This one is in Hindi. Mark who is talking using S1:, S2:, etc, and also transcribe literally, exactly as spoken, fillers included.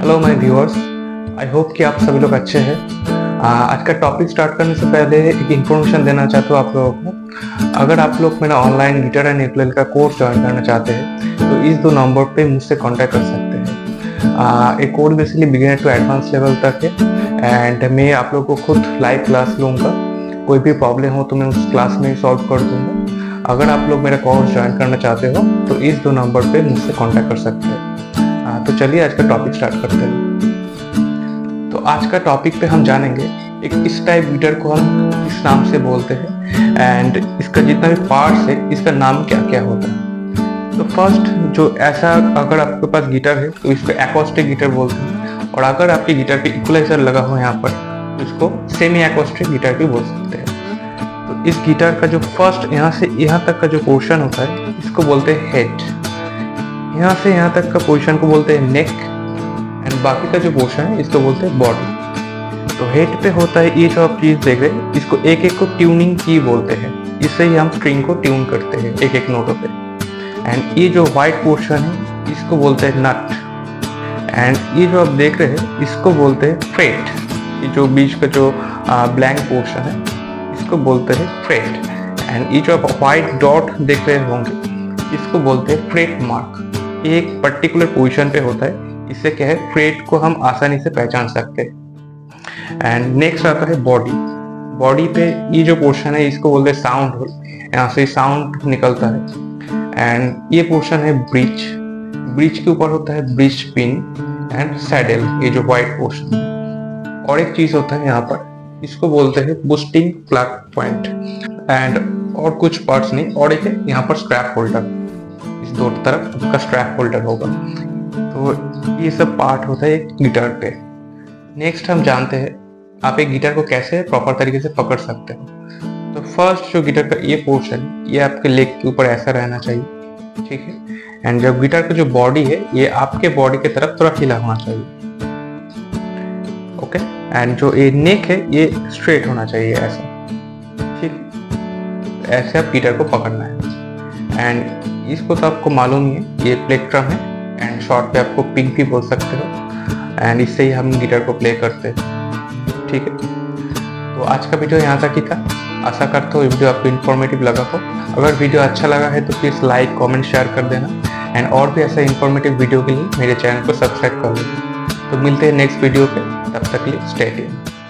S1: Hello my viewers, I hope कि आप सभी लोग अच्छे हैं। आ, आज का टॉपिक स्टार्ट करने से पहले एक इन्फॉर्मेशन देना चाहता हूँ आप लोगों को। अगर आप लोग मेरा ऑनलाइन गिटार एंड यूकेलेले का कोर्स ज्वाइन करना चाहते हैं तो इस दो नंबर पे मुझसे कांटेक्ट कर सकते हैं। आ, एक course basically beginner to advance level तक है एंड मैं आप लोगों को खुद लाइव क्लास लूँगा। कोई भी प्रॉब्लम हो तो मैं उस क्लास में सॉल्व कर दूँगा। अगर आप लोग मेरा कोर्स ज्वाइन करना चाहते हो तो इस दो नंबर पे मुझसे कांटेक्ट कर सकते हैं। तो चलिए आज का टॉपिक स्टार्ट करते हैं। तो आज का टॉपिक पे हम जानेंगे एक इस टाइप गिटार को हम किस नाम से बोलते हैं एंड इसका जितना भी पार्ट्स है इसका नाम क्या क्या होता है। तो फर्स्ट जो ऐसा अगर आपके पास गिटार है तो इसको एकॉस्टिक गिटार बोलते हैं, और अगर आपके गिटार पे इक्वलाइजर लगा हो यहाँ पर तो इसको सेमी एकॉस्टिक गिटार भी बोल सकते हैं। तो इस गिटार का जो फर्स्ट यहाँ से यहाँ तक का जो पोर्शन होता है इसको बोलते हैं हेड। यहाँ से यहाँ तक का पोर्शन को बोलते हैं नेक एंड बाकी का जो पोर्शन है इसको बोलते हैं बॉडी। तो हेड पे होता है ये जो आप चीज देख रहे हैं, इसको एक एक को ट्यूनिंग की बोलते हैं। इससे ही हम स्ट्रिंग को ट्यून करते हैं एक एक नोटों पे। एंड ये जो व्हाइट पोर्शन है इसको बोलते हैं नट एंड ये जो आप देख रहे हैं इसको बोलते हैं फ्रेट। ये जो बीच का जो ब्लैंक पोर्शन है इसको बोलते हैं फ्रेट एंड ये जो आप व्हाइट डॉट देख रहे होंगे इसको बोलते हैं फ्रेट मार्क। एक पर्टिकुलर पोजीशन पे होता है, इससे क्या है फ्रेट को हम आसानी से पहचान सकते हैं। एंड नेक्स्ट आता है बॉडी। बॉडी पे ये जो पोर्शन है इसको बोलते हैं साउंड होल, यहाँ से साउंड निकलता है। एंड ये पोर्शन है ब्रिज। ब्रिज के ऊपर होता है ब्रिज पिन एंड सैडल, ये जो व्हाइट पोर्शन है। और एक चीज होता है यहाँ पर, इसको बोलते हैं बूस्टिंग प्लग पॉइंट एंड और कुछ पार्ट्स नहीं। और एक है यहाँ पर स्ट्रैप होल्डर, इस दो तरफ उसका स्ट्रैप होल्डर होगा। तो ये सब पार्ट होता है एक गिटार पे। नेक्स्ट हम जानते हैं आप एक गिटार को कैसे प्रॉपर तरीके से पकड़ सकते हो। तो फर्स्ट जो गिटार का ये पोर्शन ये आपके लेग के ऊपर ऐसा रहना चाहिए, ठीक है। एंड जब गिटार का जो बॉडी है ये आपके बॉडी की तरफ थोड़ा हिला होना चाहिए, ओके। एंड जो ये नेक है ये स्ट्रेट होना चाहिए ऐसा, ठीक। ऐसे आप गिटार को पकड़ना है। एंड इसको तो आपको मालूम ही है, ये प्लेक्ट्रम है एंड शॉर्ट पे आपको पिक भी बोल सकते हो। एंड इससे ही हम गिटार को प्ले करते हैं, ठीक है। तो आज का वीडियो यहाँ तक ही था। आशा करता हूँ वीडियो आपको इन्फॉर्मेटिव लगा हो। अगर वीडियो अच्छा लगा है तो प्लीज़ लाइक कमेंट शेयर कर देना एंड और भी ऐसा इन्फॉर्मेटिव वीडियो के लिए मेरे चैनल को सब्सक्राइब कर लेना। तो मिलते हैं नेक्स्ट वीडियो पे, तब तक के लिए स्टे ट्यून्ड।